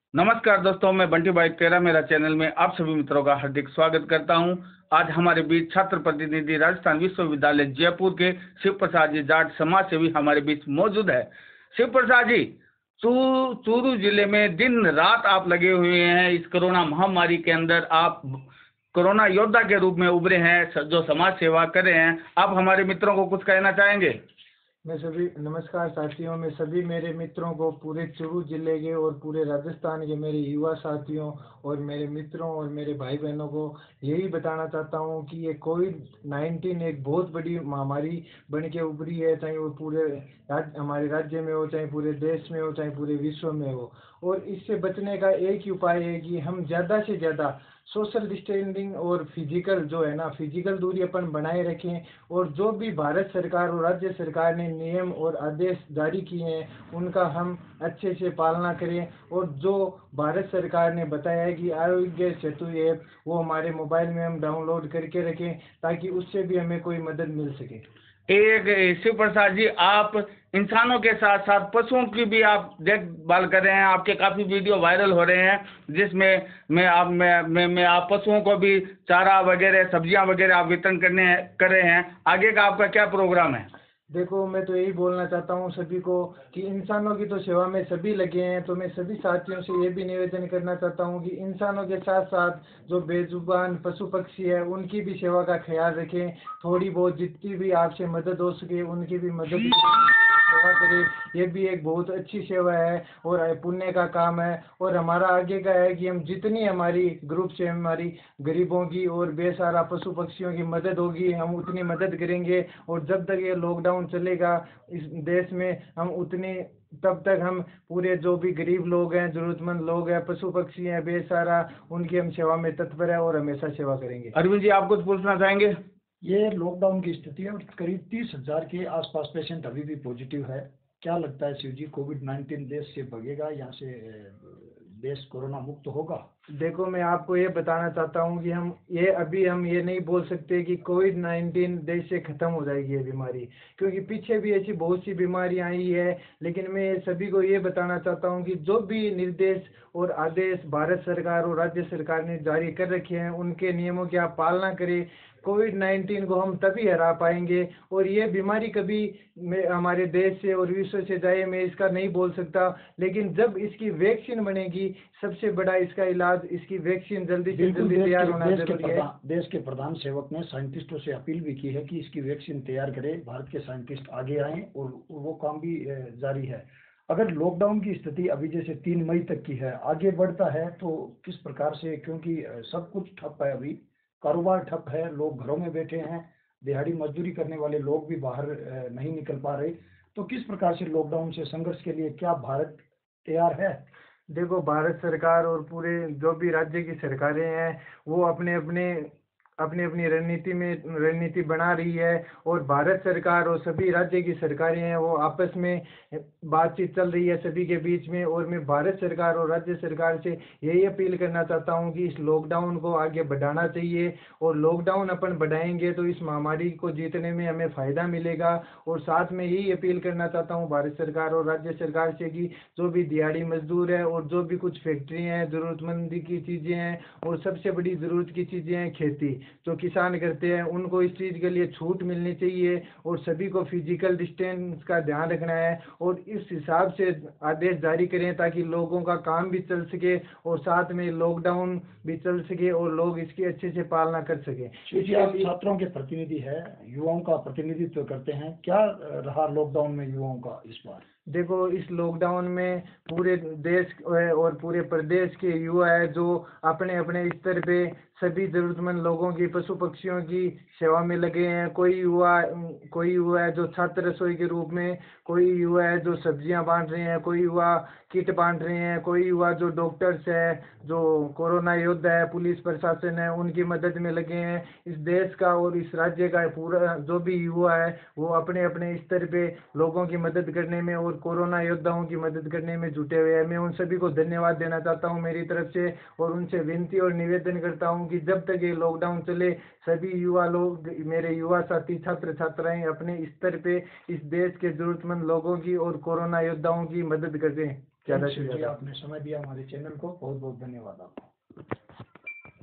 नमस्कार दोस्तों, मैं बंटी भाई तेरा मेरा चैनल में आप सभी मित्रों का हार्दिक स्वागत करता हूं। आज हमारे बीच छात्र प्रतिनिधि राजस्थान विश्वविद्यालय जयपुर के शिव प्रसाद जी जाट समाज सेवी हमारे बीच मौजूद है। शिव प्रसाद जी, चूरू जिले में दिन रात आप लगे हुए हैं। इस कोरोना महामारी के अंदर आप कोरोना योद्धा के रूप में उभरे हैं, जो समाज सेवा कर रहे हैं। आप हमारे मित्रों को कुछ कहना चाहेंगे? मैं सभी नमस्कार साथियों, मैं सभी मेरे मित्रों को, पूरे चूरू जिले के और पूरे राजस्थान के मेरे युवा साथियों और मेरे मित्रों और मेरे भाई बहनों को यही बताना चाहता हूं कि ये कोविड-19 एक बहुत बड़ी महामारी बन के उभरी है, चाहे वो पूरे हमारे राज्य में हो, चाहे पूरे देश में हो, चाहे पूरे विश्व में हो। और इससे बचने का एक ही उपाय है कि हम ज़्यादा से ज़्यादा सोशल डिस्टेंसिंग और फिजिकल दूरी अपन बनाए रखें। और जो भी भारत सरकार और राज्य सरकार ने नियम और आदेश जारी किए हैं उनका हम अच्छे से पालना करें। और जो भारत सरकार ने बताया है कि आरोग्य सेतु ऐप, वो हमारे मोबाइल में हम डाउनलोड करके रखें ताकि उससे भी हमें कोई मदद मिल सके। शिव प्रसाद जी, आप इंसानों के साथ साथ पशुओं की भी आप देखभाल कर रहे हैं। आपके काफी वीडियो वायरल हो रहे हैं जिसमें आप पशुओं को भी चारा वगैरह, सब्जियां वगैरह आप वितरण कर रहे हैं। आगे का आपका क्या प्रोग्राम है? देखो, मैं तो यही बोलना चाहता हूँ सभी को कि इंसानों की तो सेवा में सभी लगे हैं, तो मैं सभी साथियों से ये भी निवेदन करना चाहता हूँ कि इंसानों के साथ साथ जो बेजुबान पशु पक्षी है उनकी भी सेवा का ख्याल रखें। थोड़ी बहुत जितनी भी आपसे मदद हो सके उनकी भी मदद सेवा करें। ये भी एक बहुत अच्छी सेवा है और पुण्य का काम है। और हमारा आगे का है कि हम जितनी हमारी ग्रुप से हमारी गरीबों की और बेसहारा पशु पक्षियों की मदद होगी हम उतनी मदद करेंगे। और जब तक ये लॉकडाउन चलेगा इस देश में, हम उतनी तब तक हम पूरे जो भी गरीब लोग हैं, जरूरतमंद लोग हैं, पशु पक्षी हैं, बेसहारा, उनकी हम सेवा में तत्पर है और हमेशा सेवा करेंगे। अरविंद जी, आप कुछ पूछना चाहेंगे? ये लॉकडाउन की स्थिति है और करीब 30,000 के आसपास पेशेंट अभी भी पॉजिटिव है। क्या लगता है शिव जी, कोविड-19 देश से भगेगा, यहाँ से देश कोरोना मुक्त होगा? देखो, मैं आपको ये बताना चाहता हूँ कि हम ये नहीं बोल सकते कि कोविड-19 देश से खत्म हो जाएगी ये बीमारी, क्योंकि पीछे भी ऐसी बहुत सी बीमारियां आई है। लेकिन मैं सभी को ये बताना चाहता हूँ कि जो भी निर्देश और आदेश भारत सरकार और राज्य सरकार ने जारी कर रखे हैं उनके नियमों की आप पालना करें। कोविड-19 को हम तभी हरा पाएंगे और ये बीमारी कभी हमारे देश से और विश्व से जाए, मैं इसका नहीं बोल सकता। लेकिन जब इसकी वैक्सीन बनेगी, सबसे बड़ा इसका इलाज, इसकी वैक्सीन जल्दी से जल्दी तैयार होना जरूरी है। देश के प्रधान सेवक ने साइंटिस्टों से अपील भी की है कि इसकी वैक्सीन तैयार करें, भारत के साइंटिस्ट आगे आएँ और वो काम भी जारी है। अगर लॉकडाउन की स्थिति अभी जैसे 3 मई तक की है, आगे बढ़ता है तो किस प्रकार से, क्योंकि सब कुछ ठप है, अभी कारोबार ठप है, लोग घरों में बैठे हैं, दिहाड़ी मजदूरी करने वाले लोग भी बाहर नहीं निकल पा रहे, तो किस प्रकार से लॉकडाउन से संघर्ष के लिए क्या भारत तैयार है? देखो, भारत सरकार और पूरे जो भी राज्य की सरकारें हैं वो अपनी अपनी रणनीति बना रही है। और भारत सरकार और सभी राज्य की सरकारें हैं वो आपस में बातचीत चल रही है सभी के बीच में। और मैं भारत सरकार और राज्य सरकार से यही अपील करना चाहता हूं कि इस लॉकडाउन को आगे बढ़ाना चाहिए। और लॉकडाउन अपन बढ़ाएंगे तो इस महामारी को जीतने में हमें फ़ायदा मिलेगा। और साथ में यही अपील करना चाहता हूं भारत सरकार और राज्य सरकार से कि जो भी दिहाड़ी मजदूर है और जो भी कुछ फैक्ट्री हैं, ज़रूरतमंदी की चीज़ें हैं और सबसे बड़ी ज़रूरत की चीज़ें हैं खेती, जो किसान करते हैं, उनको इस चीज़ के लिए छूट मिलनी चाहिए। और सभी को फिजिकल डिस्टेंस का ध्यान रखना है और इस हिसाब से आदेश जारी करें ताकि लोगों का काम भी चल सके और साथ में लॉकडाउन भी चल सके और लोग इसकी अच्छे से पालना कर सकें। आप छात्रों के प्रतिनिधि है, युवाओं का प्रतिनिधित्व करते हैं, क्या रहा लॉकडाउन में युवाओं का इस बार? देखो, इस लॉकडाउन में पूरे देश और पूरे प्रदेश के युवा है जो अपने अपने स्तर पे सभी जरूरतमंद लोगों की, पशु पक्षियों की सेवा में लगे हैं। कोई युवा है जो छात्र रसोई के रूप में, कोई युवा है जो सब्जियां बांट रहे हैं, कोई युवा किट बांट रहे हैं, कोई युवा जो डॉक्टर्स है, जो कोरोना योद्धा है, पुलिस प्रशासन है, उनकी मदद में लगे हैं। इस देश का और इस राज्य का पूरा जो भी युवा है वो अपने अपने स्तर पे लोगों की मदद करने में और कोरोना योद्धाओं की मदद करने में जुटे हुए हैं। मैं उन सभी को धन्यवाद देना चाहता हूं मेरी तरफ से और उनसे विनती और निवेदन करता हूं कि जब तक ये लॉकडाउन चले सभी युवा लोग, मेरे युवा साथी छात्र छात्राएं अपने स्तर पे इस देश के जरूरतमंद लोगों की और कोरोना योद्धाओं की मदद करें। ज़्यादा Thanks से जी, ज़्यादा। आपने समय दिया हमारे चैनल को, बहुत बहुत धन्यवाद आपका।